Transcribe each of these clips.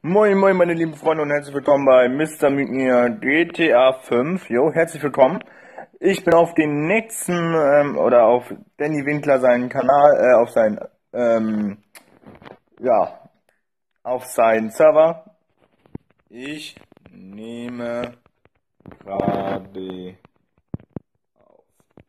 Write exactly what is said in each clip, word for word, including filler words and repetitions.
Moin, moin, meine lieben Freunde und herzlich willkommen bei Mister Mignia G T A fünf. Jo, herzlich willkommen. Ich bin auf den nächsten, ähm, oder auf Danny Winkler seinen Kanal, äh, auf seinen, ähm, ja, auf seinen Server. Ich nehme gerade auf.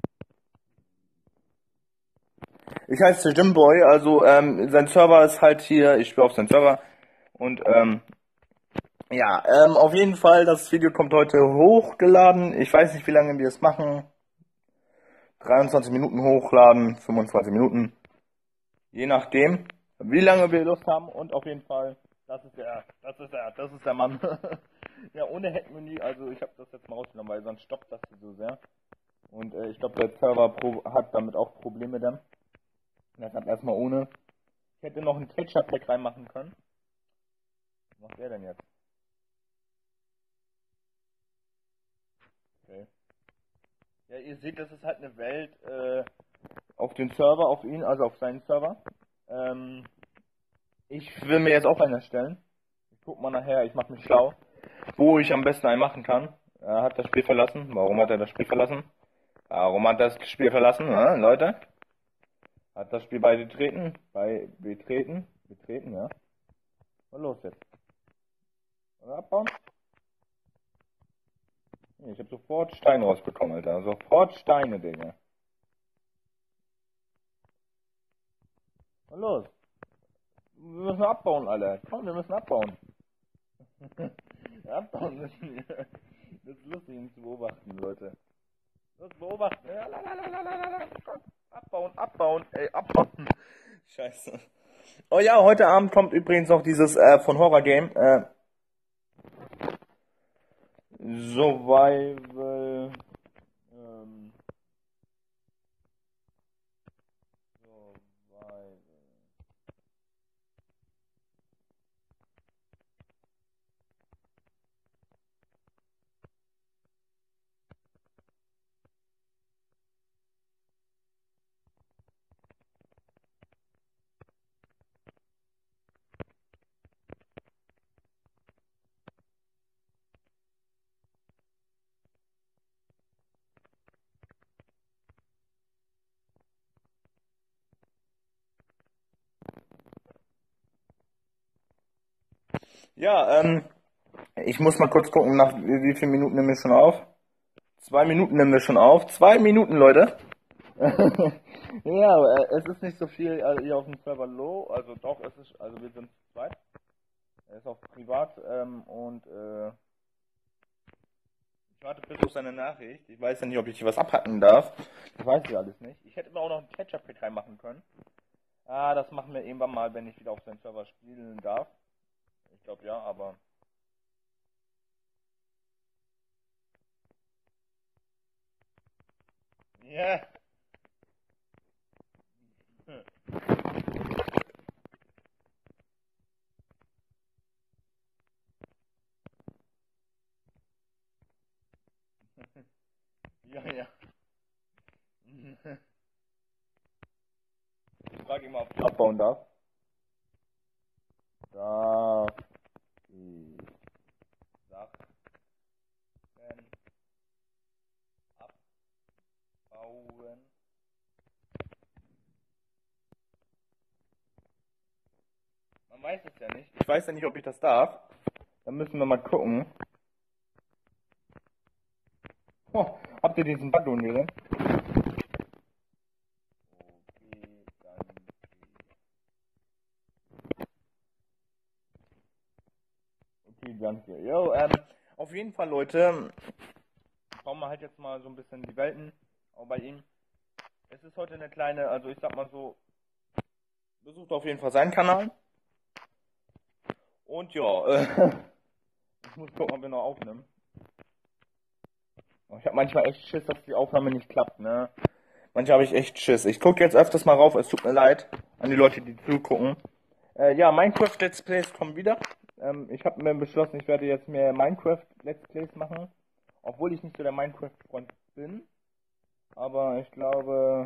Ich heiße Jimboy, also, ähm, sein Server ist halt hier, ich spiele auf seinen Server und, ähm, ja, ähm, auf jeden Fall, das Video kommt heute hochgeladen. Ich weiß nicht, wie lange wir es machen. dreiundzwanzig Minuten hochladen, fünfundzwanzig Minuten. Je nachdem, wie lange wir Lust haben. Und auf jeden Fall, das ist der, das ist der, das ist der Mann. Ja, ohne Headmenü, also ich habe das jetzt mal rausgenommen, weil sonst stoppt das hier so sehr. Und äh, ich glaube, der Server Pro hat damit auch Probleme dann. Deshalb erstmal ohne. Ich hätte noch ein Texture-Pack reinmachen können. Was macht der denn jetzt? Okay. Ja, ihr seht, das ist halt eine Welt äh, auf den Server, auf ihn, also auf seinen Server. Ähm, ich will mir jetzt auch einen erstellen. Ich guck mal nachher, ich mache mich schlau, wo ich am besten einen machen kann. Er hat das Spiel verlassen. Warum hat er das Spiel verlassen? Warum hat er das Spiel verlassen, äh, Leute? Hat das Spiel bei betreten? Bei betreten? Betreten, ja. Was los jetzt? Oder abbauen? Nee, ich habe sofort Steine rausbekommen, Alter. Sofort Steine, Digga. Was los? Wir müssen abbauen, Alter. Komm, wir müssen abbauen. Abbauen müssen wir. Das ist lustig, ihn zu beobachten, Leute. Das beobachten. Ja, lalalala. Abbauen, abbauen, ey, abbauen. Scheiße. Oh ja, heute Abend kommt übrigens noch dieses äh, von Horror Game. Äh, Survival. Ähm, Survival. Ja, ähm, ich muss mal kurz gucken, nach wie, wie vielen Minuten nehmen wir schon auf. Zwei Minuten nehmen wir schon auf. Zwei Minuten, Leute. Ja, äh, es ist nicht so viel äh, hier auf dem Server Low, also doch, es ist, also wir sind zu zweit. Er ist auch privat ähm, und äh, ich warte bis auf seine Nachricht. Ich weiß ja nicht, ob ich hier was abhacken darf. Das weiß ich alles nicht. Ich hätte mir auch noch ein Catch-up-Pack reinmachen können. Ah, das machen wir irgendwann mal, wenn ich wieder auf seinen Server spielen darf. Ich glaube ja, aber... Ja. Ja, ja. Ich frage ihn mal, ob ich abbauen darf. Darf ich Sachen abbauen? Man weiß es ja nicht. Ich weiß ja nicht, ob ich das darf. Dann müssen wir mal gucken. Oh, habt ihr diesen Bug gesehen? Okay, danke. Okay, danke. Jo, ähm, auf jeden Fall, Leute, schauen wir halt jetzt mal so ein bisschen die Welten, auch bei ihm. Es ist heute eine kleine, also ich sag mal so, besucht auf jeden Fall seinen Kanal. Und ja, äh, ich muss gucken, ob wir noch aufnehmen. Ich habe manchmal echt Schiss, dass die Aufnahme nicht klappt, ne? Manchmal habe ich echt Schiss. Ich gucke jetzt öfters mal rauf, es tut mir leid an die Leute, die zugucken. Äh, ja, Minecraft Let's Plays kommen wieder. Ähm, ich habe mir beschlossen, ich werde jetzt mehr Minecraft Let's Plays machen. Obwohl ich nicht so der Minecraft-Freund bin. Aber ich glaube...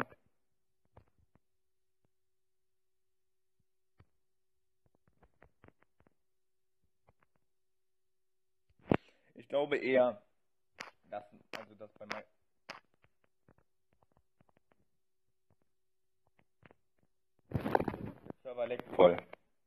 Ich glaube eher, dass, also dass bei meinem Server leckt voll.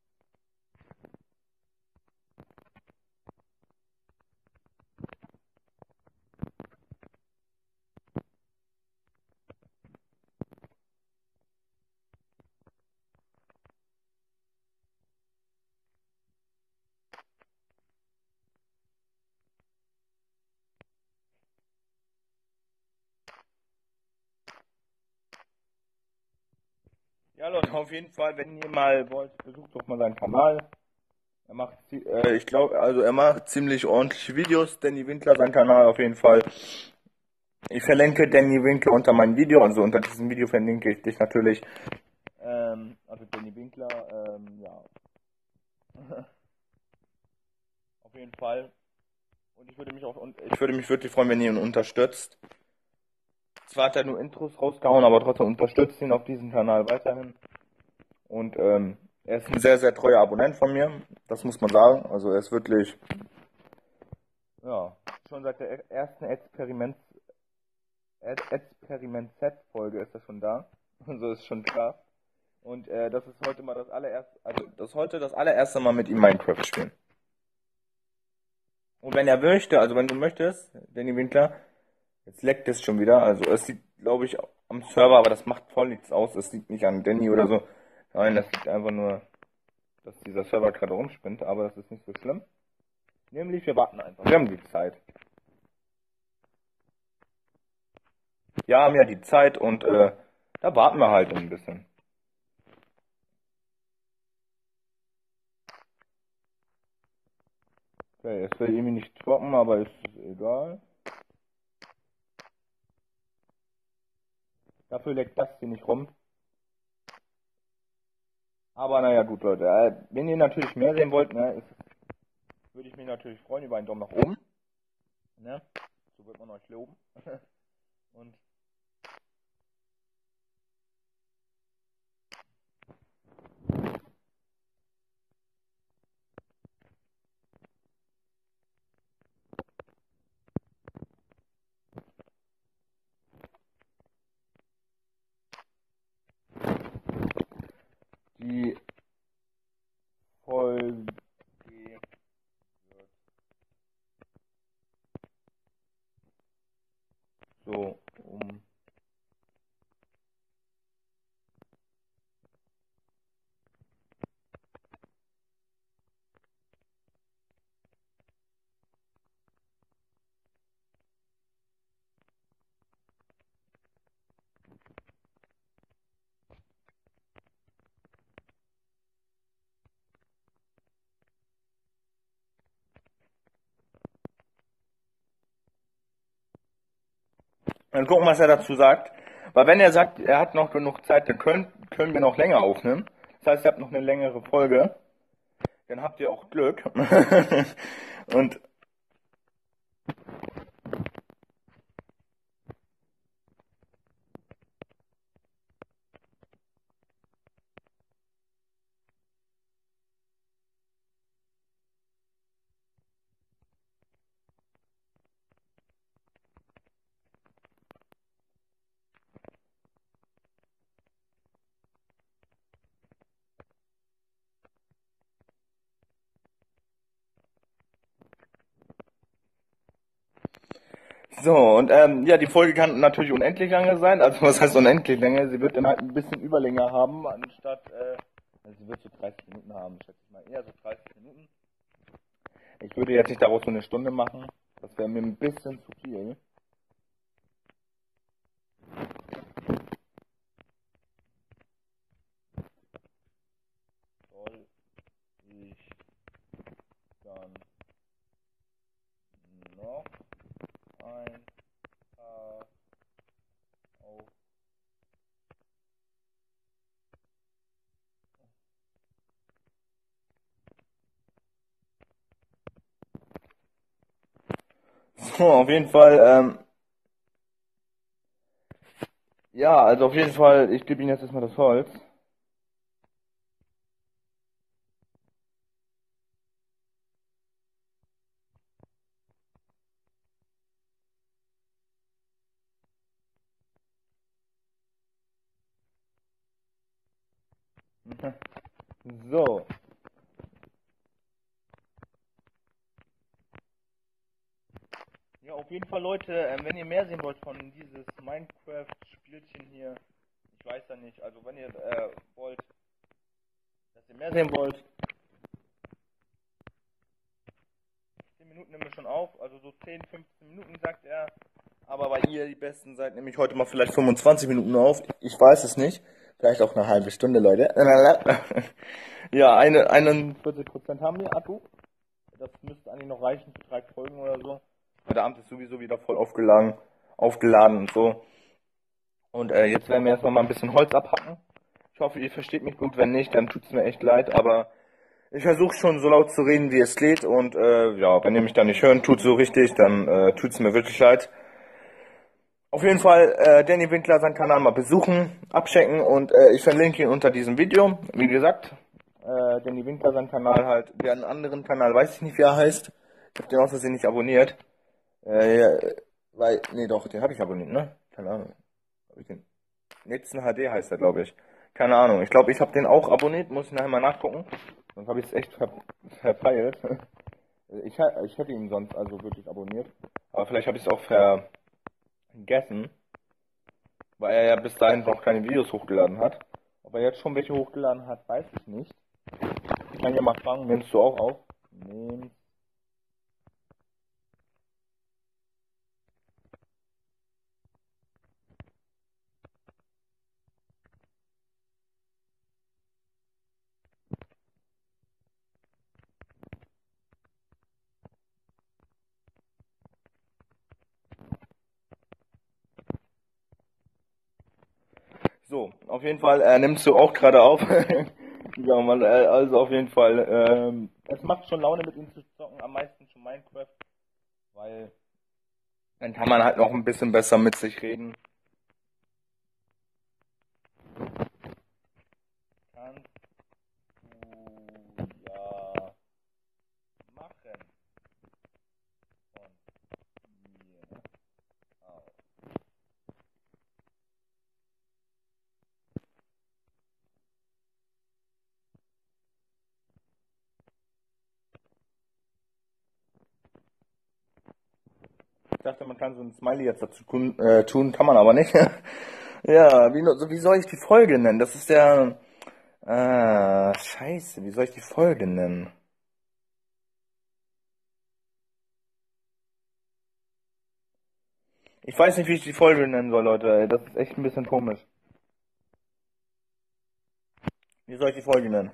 Ja, Leute, auf jeden Fall, wenn ihr mal wollt, besucht doch mal seinen Kanal. Er macht, zie- äh, ich glaube, also er macht ziemlich ordentliche Videos, Danny Winkler, sein Kanal auf jeden Fall. Ich verlinke Danny Winkler unter meinem Video, also unter diesem Video verlinke ich dich natürlich. Ähm, also Danny Winkler, ähm, ja. Auf jeden Fall. Und ich würde mich auch, und ich würde mich wirklich freuen, wenn ihr ihn unterstützt. Zwar hat er nur Intros rausgehauen, aber trotzdem unterstützt ihn auf diesem Kanal weiterhin. Und ähm, er ist ein sehr, sehr treuer Abonnent von mir. Das muss man sagen. Also er ist wirklich, ja, schon seit der ersten Experiment, Experiment-Set-Folge ist er schon da. Also ist schon krass. Und äh, das ist heute mal das allererste, also das ist heute das allererste Mal mit ihm Minecraft spielen. Und wenn er möchte, also wenn du möchtest, Danny Winkler, jetzt leckt es schon wieder. Also es liegt, glaube ich, am Server, aber das macht voll nichts aus. Es liegt nicht an Danny oder so. Nein, das liegt einfach nur, dass dieser Server gerade rumspinnt, aber das ist nicht so schlimm. Nämlich, wir warten einfach. Wir haben die Zeit. Wir haben ja die Zeit und äh, da warten wir halt ein bisschen. Okay, es will irgendwie nicht droppen, aber ist egal. Dafür leckt das hier nicht rum. Aber naja, gut, Leute. Äh, wenn ihr natürlich mehr sehen wollt, ne, ist, würde ich mich natürlich freuen über einen Daumen nach oben. Ne? So wird man euch loben. Und die Folge wird so um Dann gucken, was er dazu sagt. Weil wenn er sagt, er hat noch genug Zeit, dann können, können wir noch länger aufnehmen. Das heißt, ihr habt noch eine längere Folge. Dann habt ihr auch Glück. Und so, und ähm, ja, die Folge kann natürlich unendlich lange sein. Also was heißt unendlich lange? Sie wird dann halt ein bisschen Überlänge haben, anstatt, äh, also sie wird so dreißig Minuten haben, schätze ich mal. Eher so dreißig Minuten. Ich würde jetzt nicht daraus so eine Stunde machen. Das wäre mir ein bisschen zu viel. Soll ich dann noch ein paar auf so, auf jeden Fall, ähm, ja, also auf jeden Fall, ich gebe Ihnen jetzt erstmal das Holz. So. Ja, auf jeden Fall, Leute, ähm, wenn ihr mehr sehen wollt von dieses Minecraft-Spielchen hier, ich weiß ja nicht, also wenn ihr äh, wollt, dass ihr mehr sehen wollt, zehn Minuten nehmen wir schon auf, also so zehn, fünfzehn Minuten sagt er, aber weil ihr die Besten seid, nehme ich heute mal vielleicht fünfundzwanzig Minuten auf, ich weiß es nicht, vielleicht auch eine halbe Stunde, Leute. Ja, eine, einundvierzig Prozent haben wir, Akku, das müsste eigentlich noch reichen für drei Folgen oder so. Der Abend ist sowieso wieder voll aufgeladen, aufgeladen und so. Und äh, jetzt werden wir erstmal mal ein bisschen Holz abhacken. Ich hoffe, ihr versteht mich gut. Wenn nicht, dann tut es mir echt leid. Aber ich versuche schon so laut zu reden, wie es geht. Und äh, ja, wenn ihr mich dann nicht hören tut so richtig, dann äh, tut es mir wirklich leid. Auf jeden Fall äh, Danny Winkler seinen Kanal mal besuchen, abchecken. Und äh, ich verlinke ihn unter diesem Video. Wie gesagt, äh, Danny Winkler seinen Kanal halt. Der einen anderen Kanal, weiß ich nicht, wie er heißt. Ich habe den aus Versehen nicht abonniert. Äh, ja, weil, nee, doch, den habe ich abonniert, ne? Keine Ahnung. Hab ich den? Netzen H D heißt er, glaube ich. Keine Ahnung. Ich glaube, ich habe den auch abonniert. Muss ich nachher mal nachgucken. Sonst habe ich es echt ver verpeilt. Ich, ich hätte ihn sonst also wirklich abonniert. Aber vielleicht habe ich es auch vergessen. Weil er ja bis dahin noch keine Videos hochgeladen hat. Ob er jetzt schon welche hochgeladen hat, weiß ich nicht. Ich kann ja mal fragen, nimmst du auch auf? Nimmst So, auf jeden Fall äh, nimmst du auch gerade auf. Ja, Mann, äh, also auf jeden Fall. Ähm, es macht schon Laune mit ihm zu zocken, am meisten schon Minecraft, weil dann kann man halt noch ein bisschen besser mit sich reden. Kannst du ja machen von mir aus. Ich dachte, man kann so ein Smiley jetzt dazu tun, äh, tun kann man aber nicht. Ja, wie, no- wie soll ich die Folge nennen? Das ist ja. Äh, scheiße, wie soll ich die Folge nennen? Ich weiß nicht, wie ich die Folge nennen soll, Leute. Ey, das ist echt ein bisschen komisch. Wie soll ich die Folge nennen?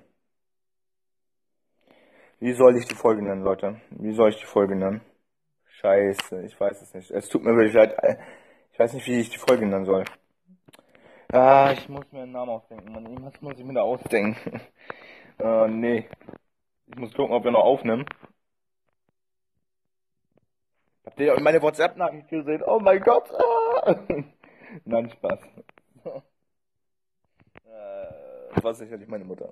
Wie soll ich die Folge nennen, Leute? Wie soll ich die Folge nennen? Scheiße, ich weiß es nicht. Es tut mir wirklich leid. Äh, Ich weiß nicht, wie ich die Folge nennen soll. Ah, ich muss mir einen Namen ausdenken, Mann. Irgendwas muss ich mir da ausdenken. Äh, nee. Ich muss gucken, ob wir noch aufnehmen. Habt ihr meine WhatsApp-Nachricht gesehen? Oh mein Gott. Ah. Nein, Spaß. Äh, das war sicherlich meine Mutter.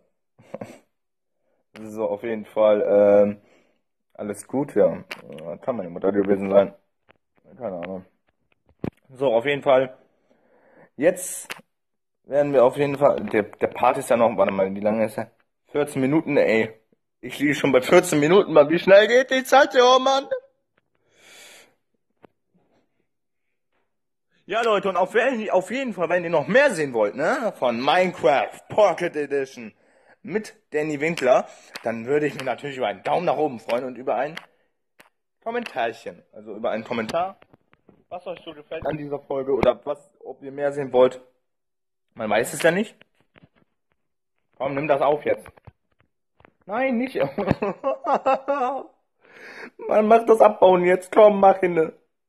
So, auf jeden Fall. Ähm, alles gut, ja. Äh, Kann meine Mutter gewesen sein. Keine Ahnung. So, auf jeden Fall. Jetzt werden wir auf jeden Fall. Der, der Part ist ja noch. Warte mal, wie lange ist er? vierzehn Minuten, ey. Ich liege schon bei vierzehn Minuten, Mann. Wie schnell geht die Zeit, oh Mann? Ja, Leute, und auf, auf jeden Fall, wenn ihr noch mehr sehen wollt, ne, von Minecraft Pocket Edition mit Danny Winkler, dann würde ich mich natürlich über einen Daumen nach oben freuen und über ein Kommentarchen. Also über einen Kommentar, was euch so gefällt an dieser Folge oder was, ob ihr mehr sehen wollt. Man weiß es ja nicht. Komm, nimm das auf jetzt. Nein, nicht. Man macht das abbauen jetzt. Komm, mach hin.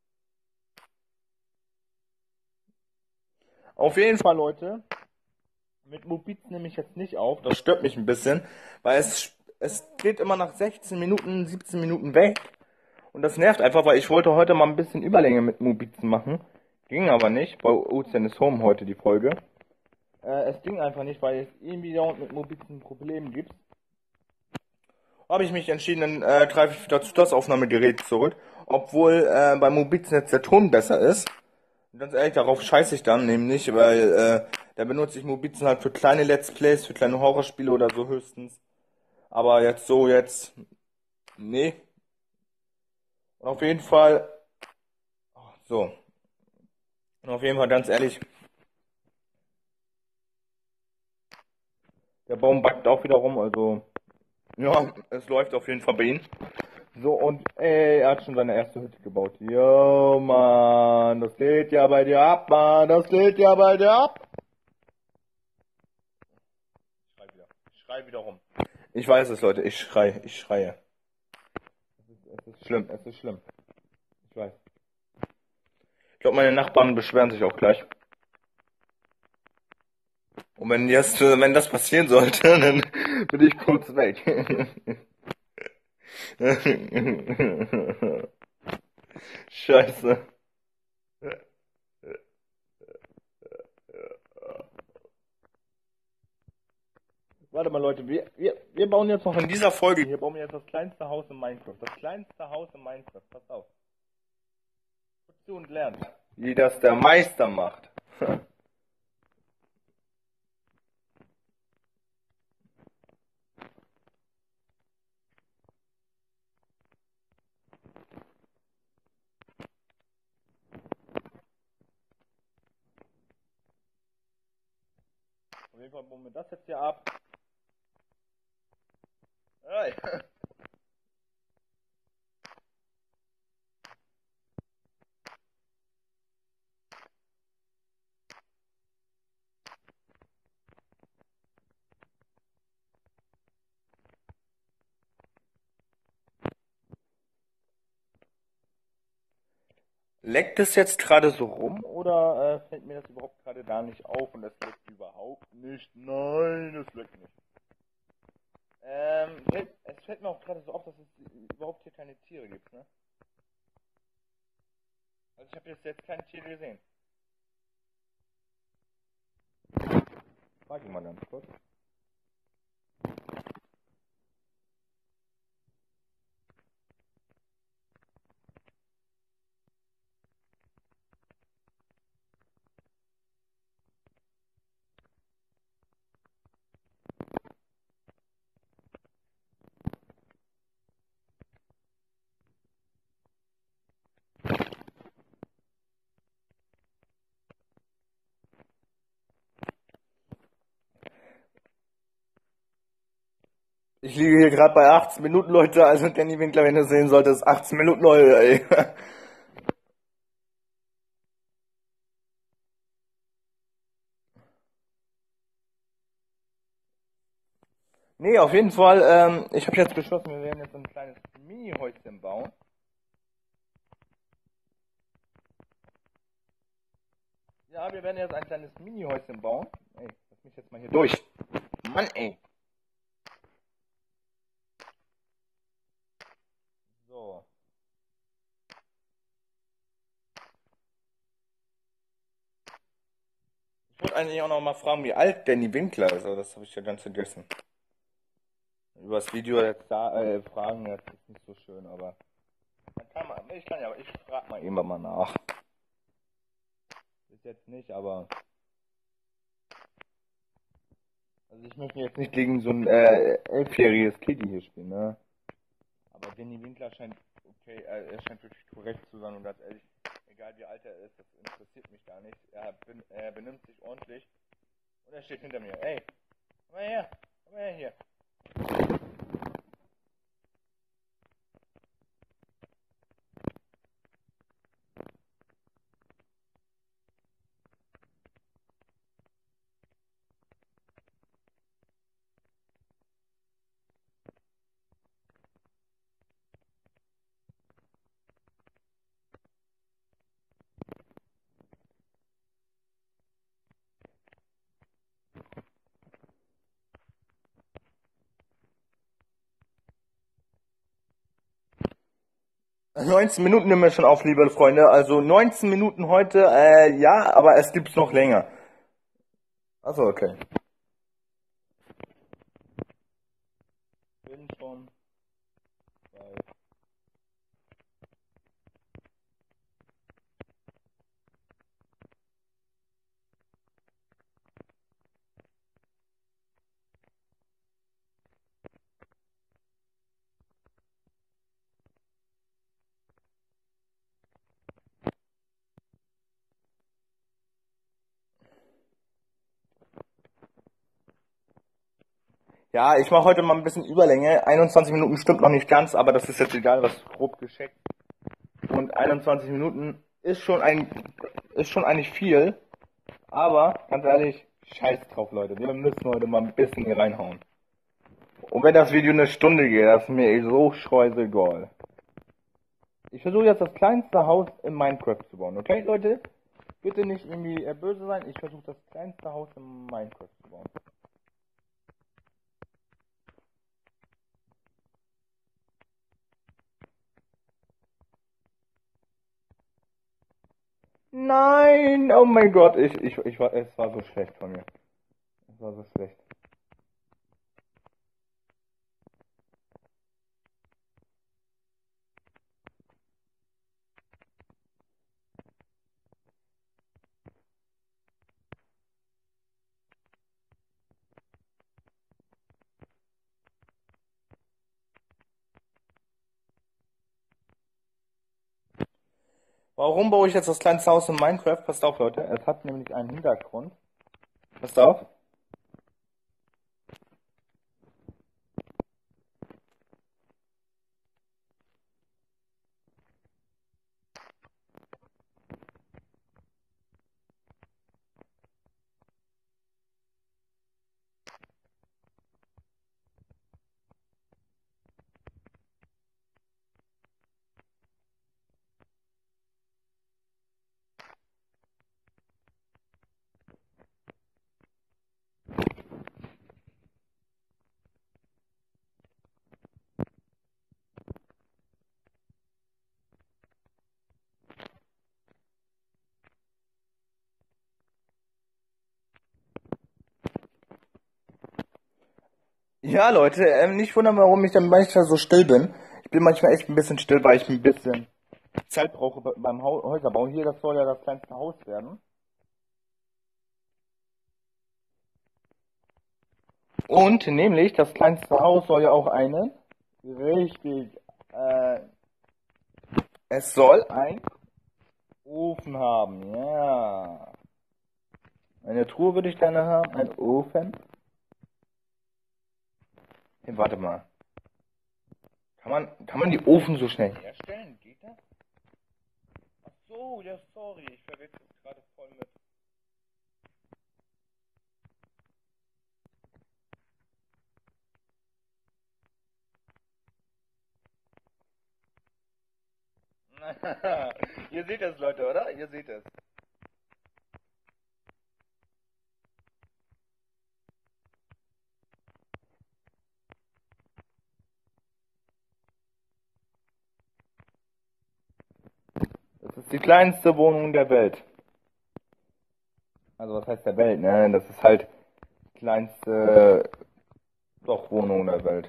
Auf jeden Fall, Leute. Mit Mobiz nehme ich jetzt nicht auf. Das stört mich ein bisschen, weil es, es geht immer nach sechzehn Minuten, siebzehn Minuten weg. Und das nervt einfach, weil ich wollte heute mal ein bisschen Überlänge mit Mobizen machen. Ging aber nicht. Bei Ozean is Home heute die Folge. Äh, es ging einfach nicht, weil es irgendwie dauernd mit Mobizen ein Problem gibt. Habe ich mich entschieden, dann äh, greife ich dazu das Aufnahmegerät zurück. Obwohl äh, bei Mobizen jetzt der Ton besser ist. Und ganz ehrlich, darauf scheiße ich dann nämlich, weil äh, Da benutze ich Mobizen halt für kleine Let's Plays, für kleine Horrorspiele oder so höchstens. Aber jetzt so, jetzt, nee. Und auf jeden Fall, so. Und auf jeden Fall ganz ehrlich, der Baum backt auch wieder rum, also, ja, es läuft auf jeden Fall bei ihm. So, und ey, er hat schon seine erste Hütte gebaut. Jo, Mann, das geht ja bei dir ab, Mann, das geht ja bei dir ab. Ich schrei wieder, ich schrei wieder rum. Ich weiß es, Leute, ich schrei, ich schreie. Es ist, es ist schlimm, es ist schlimm. Ich weiß. Ich glaube, meine Nachbarn beschweren sich auch gleich. Und wenn jetzt, wenn das passieren sollte, dann bin ich kurz weg. Scheiße. Warte mal, Leute, wir, wir, wir bauen jetzt noch in dieser Folge, hier bauen wir jetzt das kleinste Haus in Minecraft. Das kleinste Haus in Minecraft, passt auf. Guckt zu und lernt. Wie das der Meister macht. Auf jeden Fall bauen wir das jetzt hier ab. Hey. Leckt es jetzt gerade so rum oder äh, fällt mir das überhaupt gerade gar nicht auf und es leckt überhaupt nicht? Nein, es leckt nicht. Ähm, es fällt mir auch gerade so auf, dass es überhaupt hier keine Tiere gibt, ne? Also ich habe jetzt, jetzt kein Tier gesehen. Frag ihn mal ganz kurz. Ich liege hier gerade bei achtzehn Minuten, Leute. Also Danny Winkler, wenn ihr sehen solltet, ist achtzehn Minuten, Leute, ey. Nee, auf jeden Fall, ähm, ich habe jetzt beschlossen, wir werden jetzt ein kleines Mini-Häuschen bauen. Ja, wir werden jetzt ein kleines Mini-Häuschen bauen. Ey, lass mich jetzt mal hier durch. Mann, ey. So. Ich wollte eigentlich auch noch mal fragen, wie alt Danny Winkler ist, aber das habe ich ja ganz vergessen. Über das Video jetzt da äh, fragen, das ist nicht so schön, aber man kann man, ich kann ja, aber ich frage mal irgendwann mal nach. Ist jetzt nicht, aber also ich möchte jetzt nicht gegen so ein äh, elfjähriges Kitty hier spielen, ne? Aber Danny Winkler scheint okay, äh, er scheint wirklich korrekt zu sein und ganz ehrlich, egal wie alt er ist, das interessiert mich gar nicht. Er, ben, er benimmt sich ordentlich und er steht hinter mir. Ey, komm mal her, komm mal her hier. neunzehn Minuten nehmen wir schon auf, liebe Freunde. Also neunzehn Minuten heute, äh, ja, aber es gibt's noch länger. Also okay. Bin schon bei Ja, ich mache heute mal ein bisschen Überlänge. einundzwanzig Minuten stimmt noch nicht ganz, aber das ist jetzt egal, was grob gescheckt. Und einundzwanzig Minuten ist schon ein, ist schon eigentlich viel. Aber, ganz ehrlich, scheiß drauf, Leute. Wir müssen heute mal ein bisschen hier reinhauen. Und wenn das Video eine Stunde geht, das ist mir eh so scheißegal. Ich versuche jetzt das kleinste Haus in Minecraft zu bauen, okay, Leute? Bitte nicht irgendwie äh, böse sein. Ich versuche das kleinste Haus in Minecraft zu bauen. Nein! Oh mein Gott, ich, ich, ich war, es war so schlecht von mir. Es war so schlecht. Warum baue ich jetzt das kleinste Haus in Minecraft? Passt auf, Leute. Es hat nämlich einen Hintergrund. Passt auf. Ja, Leute, ähm, nicht wundern, warum ich dann manchmal so still bin. Ich bin manchmal echt ein bisschen still, weil ich ein bisschen Zeit brauche be- beim Hau Häuserbau. Hier, das soll ja das kleinste Haus werden. Und nämlich, das kleinste Haus soll ja auch einen, richtig, äh, es soll ein Ofen haben, ja. Eine Truhe würde ich gerne haben, ein Ofen. Hey, warte mal. Kann man, kann man die Ofen so schnell herstellen? Geht das? Ach so, ja, sorry, ich verwechsel es gerade voll mit. Ihr seht es, Leute, oder? Ihr seht es. Das ist die kleinste Wohnung der Welt. Also was heißt der Welt, ne? Das ist halt die kleinste, doch, Wohnung der Welt.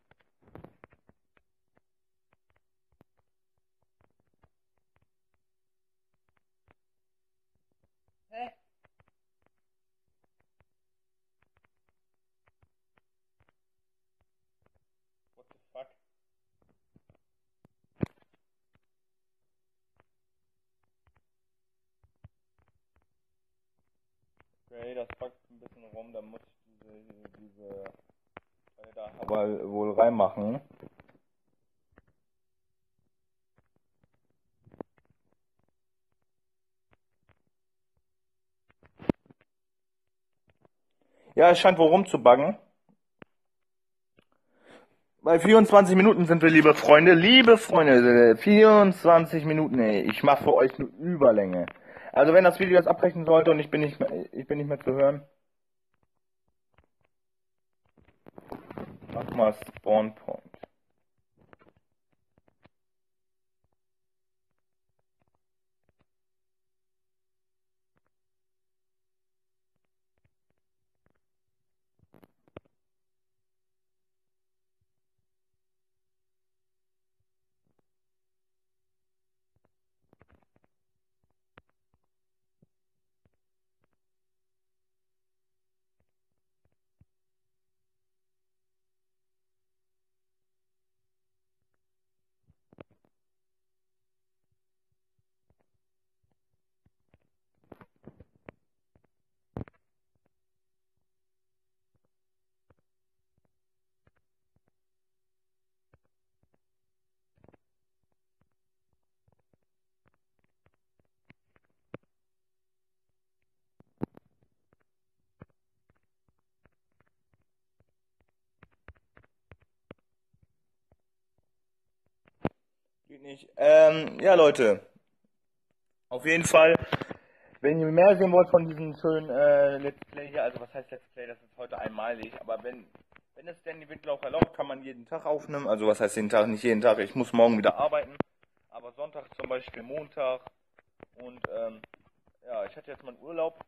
Hä? What the fuck? Okay, das packt ein bisschen rum, dann muss ich diese, diese Teile da aber wohl reinmachen. Ja, es scheint wohl rumzubaggen. Bei vierundzwanzig Minuten sind wir, liebe Freunde. Liebe Freunde, vierundzwanzig Minuten, ey. Ich mache für euch eine Überlänge. Also wenn das Video jetzt abbrechen sollte und ich bin nicht mehr, ich bin nicht mehr zu hören, mach mal Spawn Point. geht nicht. Ähm, ja, Leute, auf jeden Fall, wenn ihr mehr sehen wollt von diesem schönen äh, Let's Play hier, also was heißt Let's Play, das ist heute einmalig, aber wenn, wenn es denn die Windel auch erlaubt, kann man jeden Tag aufnehmen. Also was heißt jeden Tag? Nicht jeden Tag, ich muss morgen wieder arbeiten, aber Sonntag zum Beispiel, Montag und ähm, ja, ich hatte jetzt mal einen Urlaub.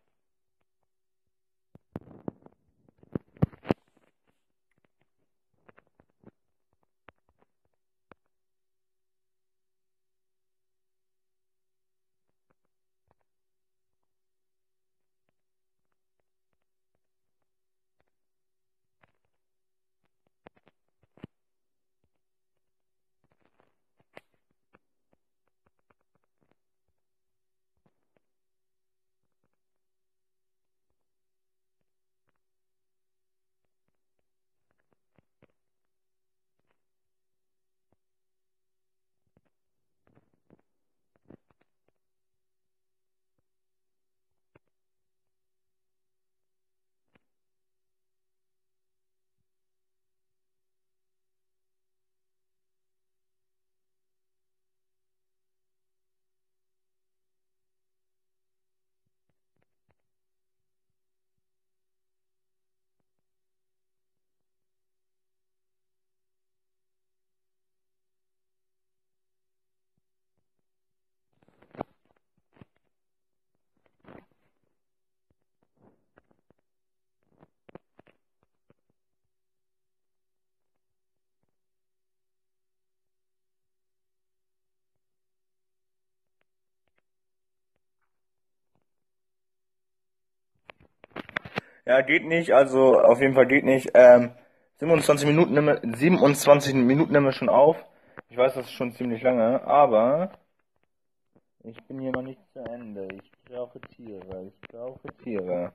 Ja, geht nicht, also auf jeden Fall geht nicht. Ähm, siebenundzwanzig Minuten nehmen wir, siebenundzwanzig Minuten nehmen wir schon auf. Ich weiß, das ist schon ziemlich lange, aber ich bin hier noch nicht zu Ende. Ich brauche Tiere, ich brauche Tiere.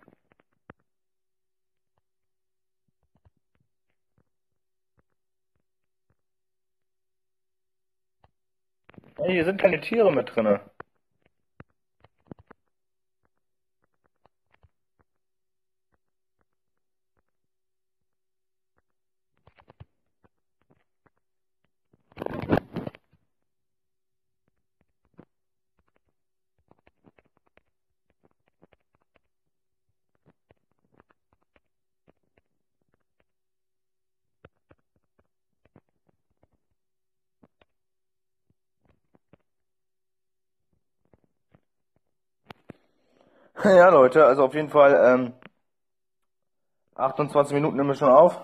Hey, hier sind keine Tiere mit drinne. Ja, Leute, also auf jeden Fall, ähm, achtundzwanzig Minuten nehmen wir schon auf.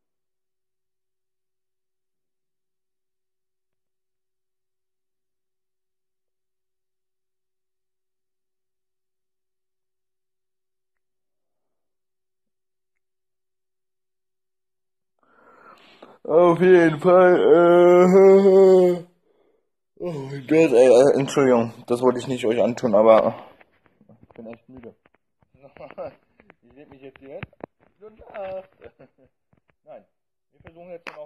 Auf jeden Fall, äh, oh mein Gott, ey, äh, Entschuldigung, das wollte ich nicht euch antun, aber ich bin echt müde. Ich leg mich jetzt hier hin. Gute Nacht. Nein, wir versuchen jetzt noch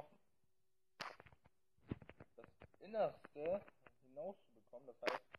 das Innerste hinauszubekommen, das heißt,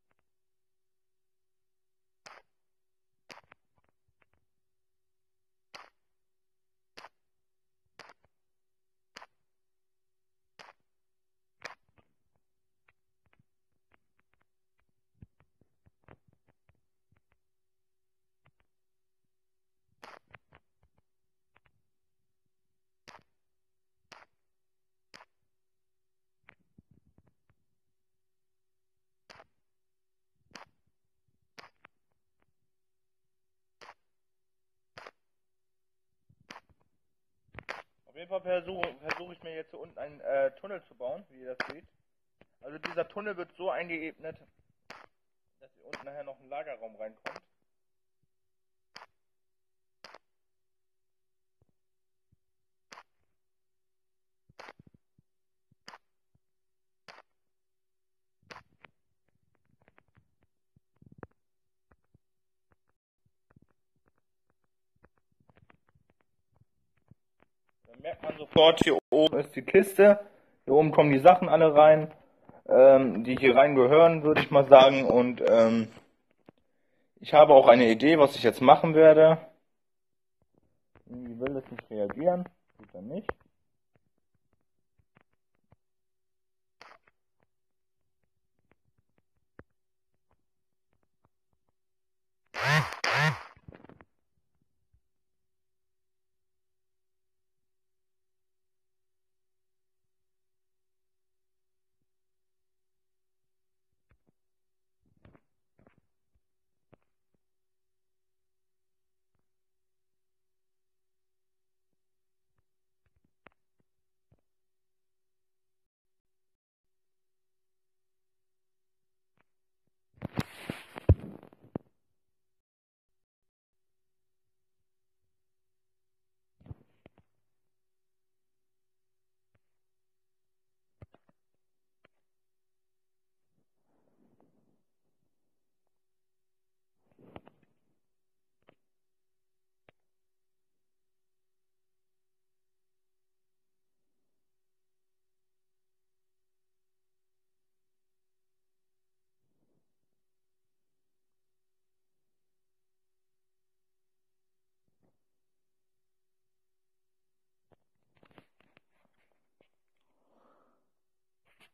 auf jeden Fall versuche versuch ich mir jetzt hier unten einen äh, Tunnel zu bauen, wie ihr das seht. Also dieser Tunnel wird so eingeebnet, dass hier unten nachher noch ein Lagerraum reinkommt. Dann merkt man sofort, hier oben ist die Kiste, hier oben kommen die Sachen alle rein, ähm, die hier rein gehören, würde ich mal sagen. Und ähm, ich habe auch eine Idee, was ich jetzt machen werde. Irgendwie will es nicht reagieren, tut er nicht.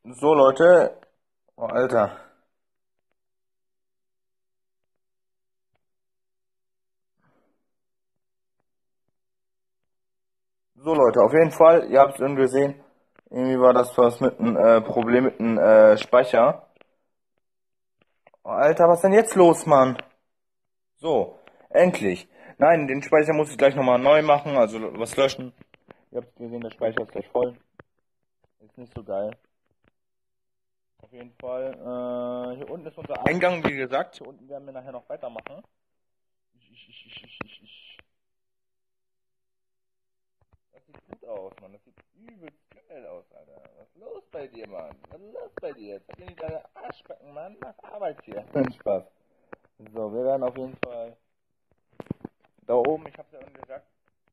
So, Leute. Oh, Alter. So, Leute, auf jeden Fall, ihr habt es irgendwie gesehen. Irgendwie war das was mit einem äh, Problem mit dem äh, Speicher. Oh, Alter, was denn jetzt los, Mann? So, endlich. Nein, den Speicher muss ich gleich nochmal neu machen, also was löschen. Ihr habt gesehen, der Speicher ist gleich voll. Ist nicht so geil. Auf jeden Fall. Äh, hier unten ist unser Eingang, wie gesagt. Hier unten werden wir nachher noch weitermachen. Ich, ich, ich, ich, ich, ich, ich. Das sieht gut aus, Mann. Das sieht übelst geil aus, Alter. Was ist los bei dir, Mann? Was ist los bei dir? Jetzt hat ihr nicht deine Arschbacken, Mann. Mach Arbeit hier. Spaß. So, wir werden auf jeden Fall da oben, ich hab's ja schon gesagt,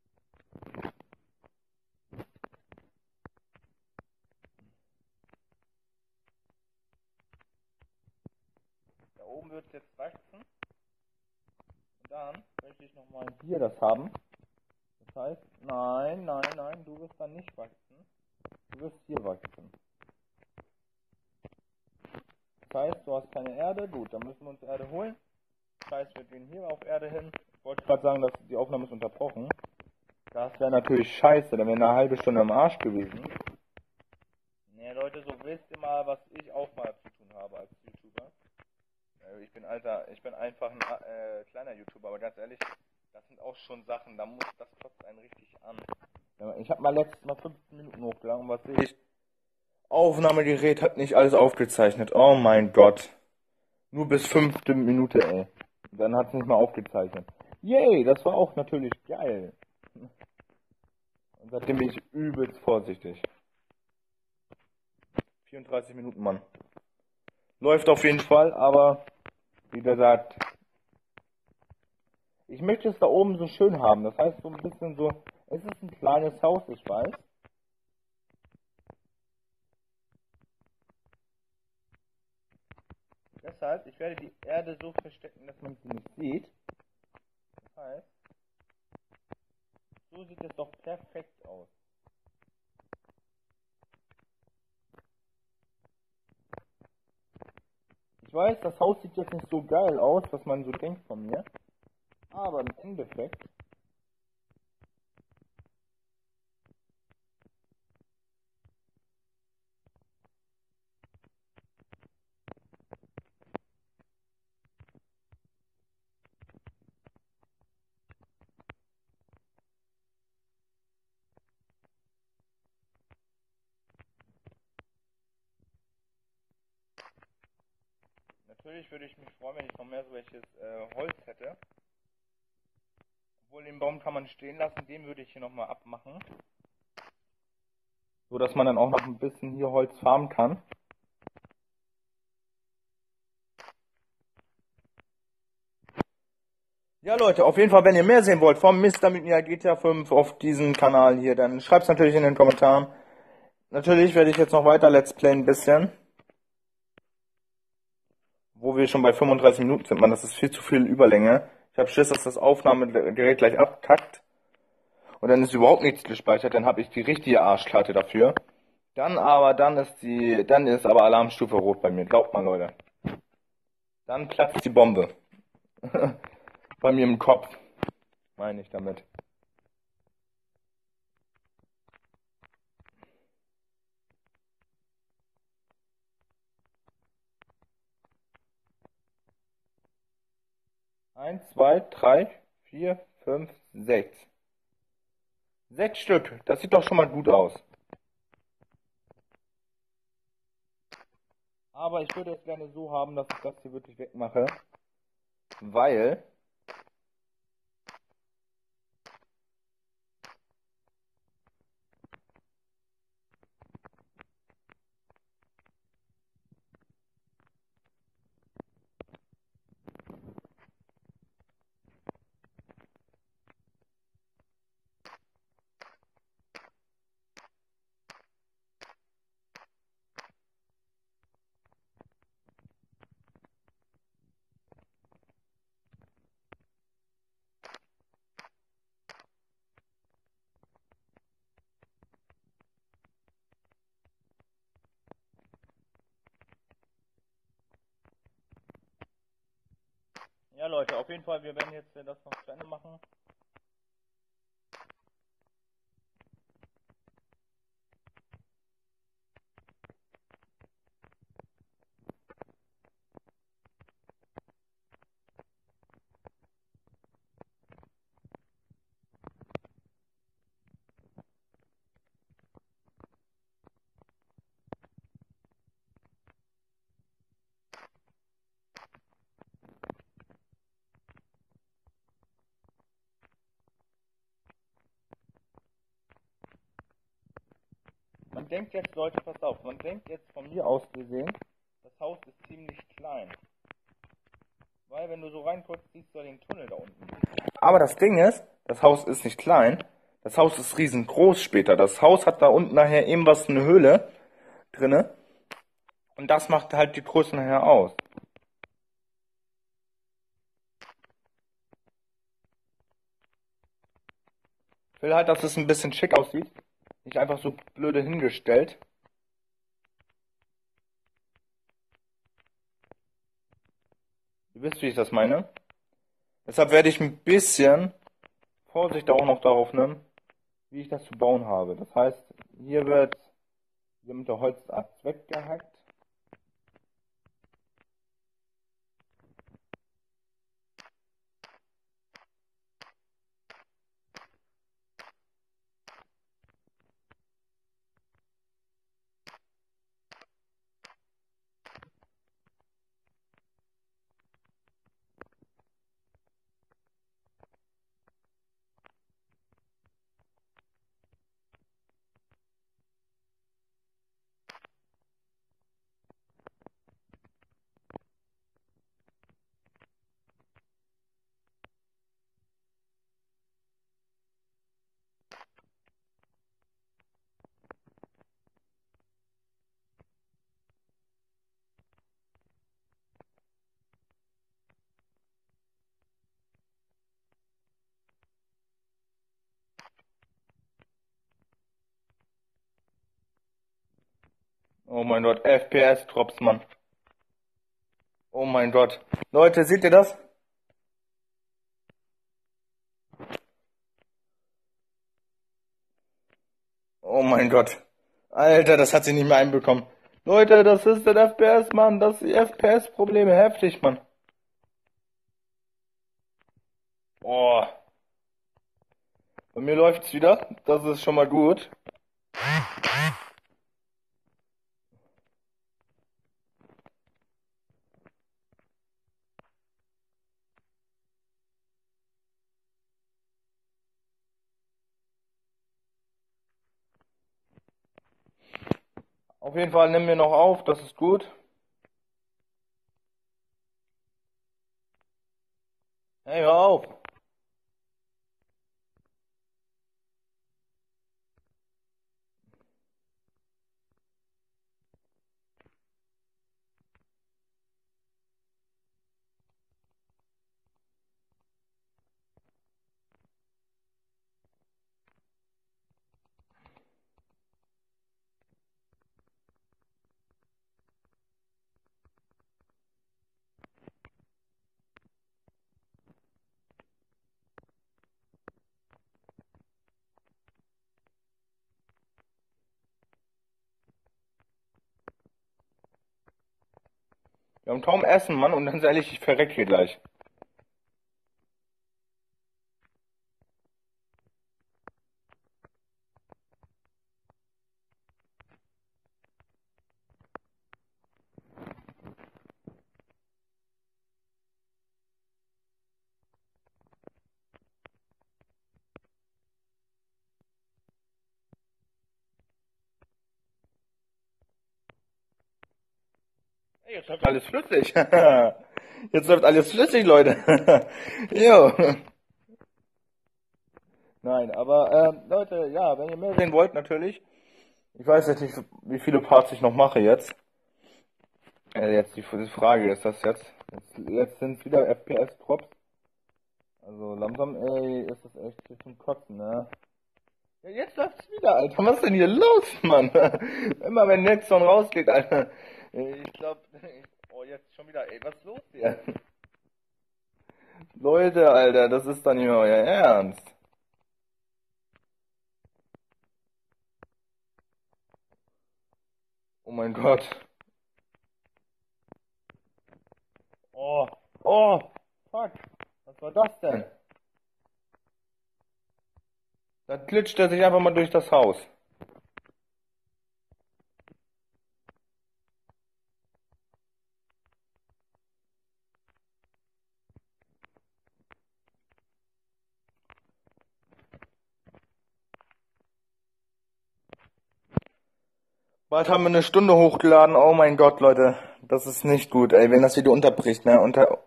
da oben wird es jetzt wachsen. Und dann möchte ich nochmal hier das haben. Das heißt, nein, nein, nein, du wirst dann nicht wachsen. Du wirst hier wachsen. Das heißt, du hast keine Erde. Gut, dann müssen wir uns Erde holen. Das heißt, wir gehen hier auf Erde hin. Ich wollte gerade sagen, dass die Aufnahme ist unterbrochen. Das wäre natürlich scheiße, dann wäre eine halbe Stunde am Arsch gewesen. Ne, Leute, so wisst ihr mal, was ich auch mal zu tun habe als YouTuber. Äh, Ich bin alter, ich bin einfach ein äh, kleiner YouTuber, aber ganz ehrlich, das sind auch schon Sachen, da muss, das kotzt einen richtig an. Ja, ich habe mal letztes Mal fünfzehn Minuten hochgeladen und was sehe ich? Aufnahmegerät hat nicht alles aufgezeichnet. Oh mein Gott. Nur bis fünfte Minute, ey. Dann hat es nicht mal aufgezeichnet. Yay, das war auch natürlich geil. Und seitdem bin ich übelst vorsichtig. vierunddreißig Minuten, Mann. Läuft auf jeden Fall, aber wie gesagt, ich möchte es da oben so schön haben. Das heißt so ein bisschen so, es ist ein kleines Haus, ich weiß. Deshalb, ich werde die Erde so verstecken, dass man sie nicht sieht. Das heißt, so sieht es doch perfekt aus. Ich weiß, das Haus sieht jetzt nicht so geil aus, was man so denkt von mir. Aber im Endeffekt natürlich würde ich mich freuen, wenn ich noch mehr so welches äh, Holz hätte. Obwohl, den Baum kann man stehen lassen, den würde ich hier nochmal abmachen. So dass man dann auch noch ein bisschen hier Holz farmen kann. Ja Leute, auf jeden Fall, wenn ihr mehr sehen wollt vom Mister mit mir G T A fünf auf diesem Kanal hier, dann schreibt es natürlich in den Kommentaren. Natürlich werde ich jetzt noch weiter Let's Playen ein bisschen. Wo wir schon bei fünfunddreißig Minuten sind, man, das ist viel zu viel Überlänge. Ich habe Schiss, dass das Aufnahmegerät gleich abkackt. Und dann ist überhaupt nichts gespeichert, dann habe ich die richtige Arschkarte dafür. Dann aber, dann ist die, dann ist aber Alarmstufe rot bei mir, glaubt mal Leute. Dann platzt die Bombe. Bei mir im Kopf, meine ich damit. Eins, zwei, drei, vier, fünf, sechs. Sechs Stück, das sieht doch schon mal gut aus. Aber ich würde es gerne so haben, dass ich das hier wirklich wegmache. Weil Ja, Leute, auf jeden Fall, wir werden jetzt äh, das noch zu Ende machen. Man denkt jetzt, Leute, pass auf, man denkt jetzt von mir aus gesehen, das Haus ist ziemlich klein. Weil wenn du so reinguckst, siehst du den Tunnel da unten. Aber das Ding ist, das Haus ist nicht klein, das Haus ist riesengroß später. Das Haus hat da unten nachher irgendwas, eine Höhle drinne. Und das macht halt die Größe nachher aus. Ich will halt, dass es ein bisschen schick aussieht. Nicht einfach so blöde hingestellt. Ihr wisst, wie ich das meine. Deshalb werde ich ein bisschen Vorsicht auch noch darauf nehmen, wie ich das zu bauen habe. Das heißt, hier wird hier mit der Holzaxt weggehackt. Oh mein Gott, F P S-Drops, Mann. Oh mein Gott. Leute, seht ihr das? Oh mein Gott. Alter, das hat sie nicht mehr einbekommen. Leute, das ist der F P S, Mann. Das sind die F P S-Probleme. Heftig, Mann. Oh. Bei mir läuft's wieder. Das ist schon mal gut. Auf jeden Fall nehmen wir noch auf. Das ist gut. Hey, hör auf. Wir haben kaum Essen, Mann. Und ganz ehrlich, ich verreck hier gleich. Hey, jetzt läuft alles flüssig. Jetzt läuft alles flüssig, Leute. Jo. Nein, aber ähm, Leute, ja, wenn ihr mehr sehen wollt, natürlich. Ich weiß jetzt nicht, wie viele Parts ich noch mache jetzt. Äh, jetzt die, die Frage ist das jetzt. Jetzt, jetzt sind es wieder F P S-Drops. Also langsam, ey, ist das echt hier zum Kotzen, ne? Ja, jetzt läuft's wieder, Alter. Was ist denn hier los, Mann? Immer wenn Nexon rausgeht, Alter. Ich glaub, oh, jetzt schon wieder, ey, was ist los hier? Leute, Alter, das ist doch nicht mehr euer Ernst. Oh mein Gott. Oh, oh, fuck. Was war das denn? Da glitscht er sich einfach mal durch das Haus. Bald haben wir eine Stunde hochgeladen. Oh mein Gott, Leute. Das ist nicht gut, ey. Wenn das Video unterbricht, ne? Unter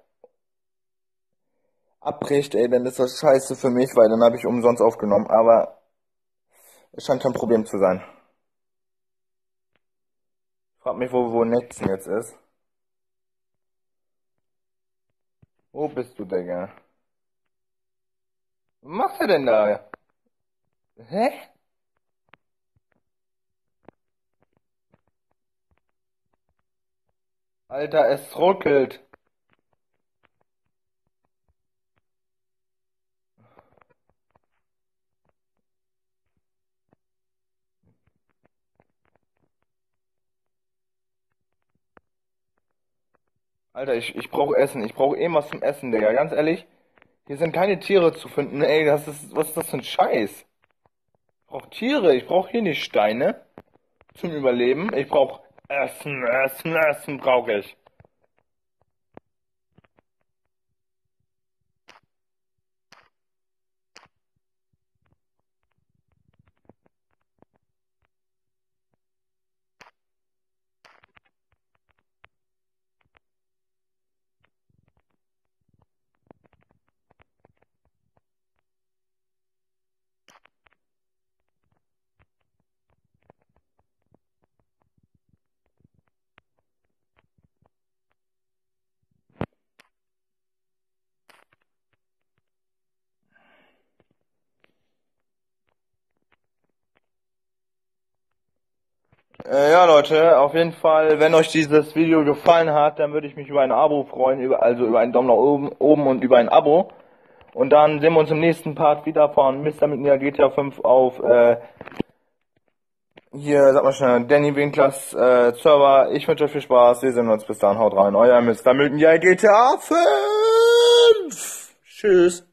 abbricht, ey, dann ist das scheiße für mich, weil dann habe ich umsonst aufgenommen. Aber es scheint kein Problem zu sein. Frag mich, wo, wo Nexen jetzt ist. Wo bist du, Digga? Was macht er denn da? Hä? Alter, es ruckelt. Alter, ich, ich brauche Essen. Ich brauche irgendwas zum Essen, Digga. Ganz ehrlich. Hier sind keine Tiere zu finden. Ey, das ist, was ist das für ein Scheiß? Ich brauche Tiere. Ich brauche hier nicht Steine zum Überleben. Ich brauche Essen, Essen, Essen brauche ich. Äh, ja, Leute, auf jeden Fall, wenn euch dieses Video gefallen hat, dann würde ich mich über ein Abo freuen, über, also über einen Daumen nach oben, oben und über ein Abo. Und dann sehen wir uns im nächsten Part wieder von Mister Mitnier G T A fünf auf, äh, hier, sag mal schnell, Danny Winklers, äh, Server. Ich wünsche euch viel Spaß, wir sehen uns bis dann, haut rein, euer Mister Mitnier G T A fünf. Tschüss.